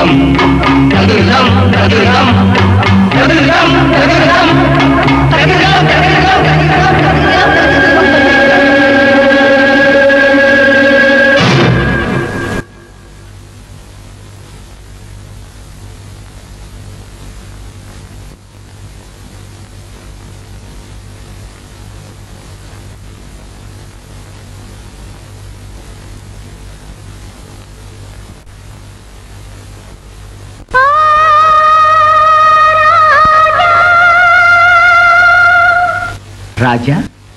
ராஜா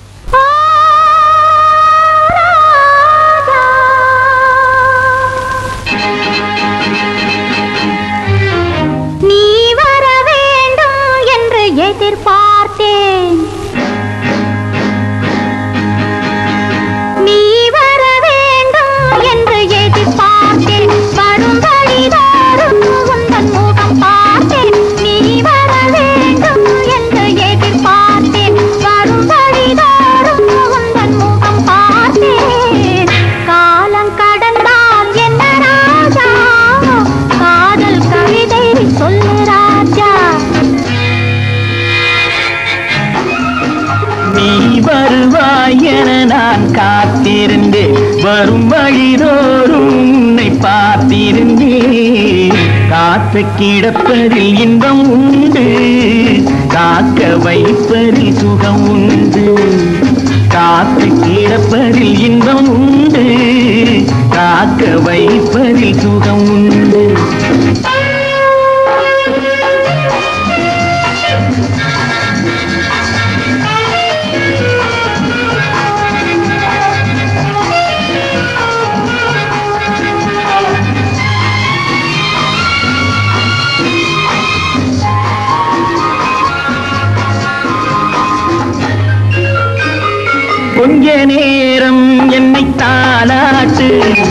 நீ வர வேண்டும் என்று எதிர்பார்த்தேன் நீ வர வேண்டும் என்று எதிர்பார்த்தேன் வரும் வழிதோறும் உந்தன் முகம் பார்த்தேன் நீ வர வேண்டும் என்று எதிர்பார்த்தேன் வரும் வழிதோறும் உந்தன் முகம் பார்த்தேன் காலம் கடந்தால் என்ன ராஜா காதல் கவிதை சொல்லு ராஜா நீ வருவாய் என நான் காத்திருந்தேன் வரும் வழிதோறும் உன்னை பார்த்திருந்தேன் காத்து கிடப்பதில் இன்பம் உண்டு காக்க வைப்பதில் சுகம் உண்டு காத்து கிடப்பதில் இன்பம் உண்டு காக்க வைப்பதில் சுகம் உண்டு கொஞ்ச நேரம் என்னை தாலாட்டு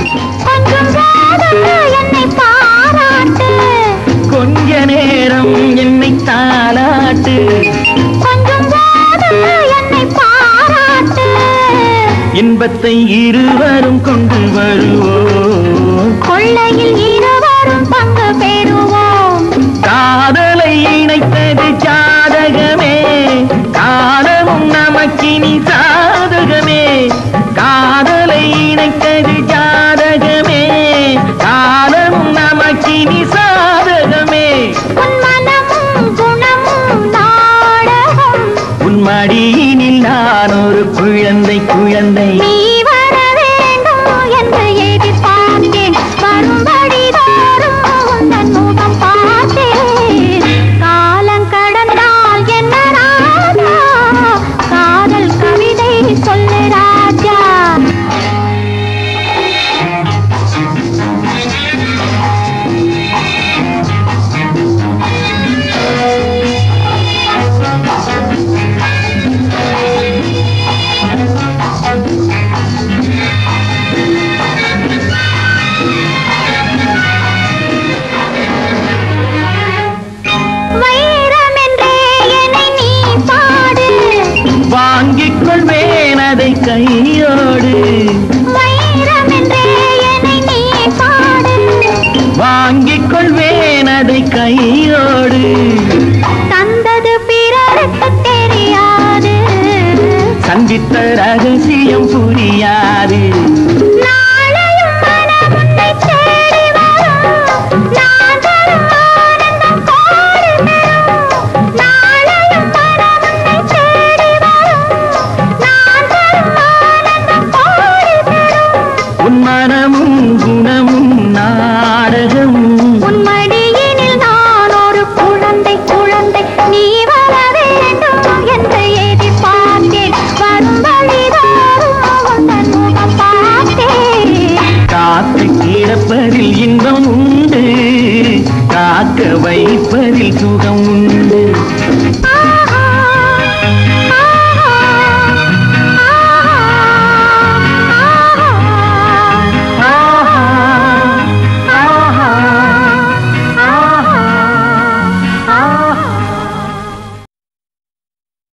என்னை பாராட்டு கொஞ்ச நேரம் என்னை தாலாட்டு என்னை பாராட்டு இன்பத்தை இருவரும் கொண்டு வருவோம் கொள்ளையில் இருவரும் பங்கு பெறுவோம் காதலை இணைத்தது ஜாதகமே காலமும் நமக்கினி சாதகமே காதலை இணைத்தது ஜாதகமே காலமும் நமக்கினி சாதகமே உன் மனமும் குணமும் நாடகம் உன் மடியினில் நான் ஒரு குழந்தை குழந்தை நீ வர வேண்டும் என்று எதிர்பார்த்தேன் வரும் வழிதோறும் உந்தன் முகம் பார்த்தேன் காலம் கடந்தால் என்ன ராஜா காதல் கவிதை சொல்லு ராஜா வைரம் என்றே என்னை நீ பாடு வாங்கிக் கொள்வேன் அதை கையோடு வைரம் என்றே என்னை நீ பாடு வாங்கிக் கொள்வேன் அதை கையோடு தந்தது பிறருக்கு தெரியாது சந்தித்த ரகசியம் புரியாது நாளையும் மனம் உன்னை தேடி வரும் நான் தரும் ஆனந்தம் கோடி பெறும் நாளையும் மனம் உன்னை தேடி வரும் நான் தரும் ஆனந்தம் கோடி பெறும் உன் மனமும் குணமும் நாடகம் உன் மடியினில் நான் ஒரு குழந்தை குழந்தை நீ வர வேண்டும் என்று எதிர்பார்த்தேன் வரும் வழிதோறும் உந்தன் முகம் பார்த்தேன் காத்து கிடப்பதில் இன்பம் உண்டு காக்க வைப்பதில் சுகம் உண்டு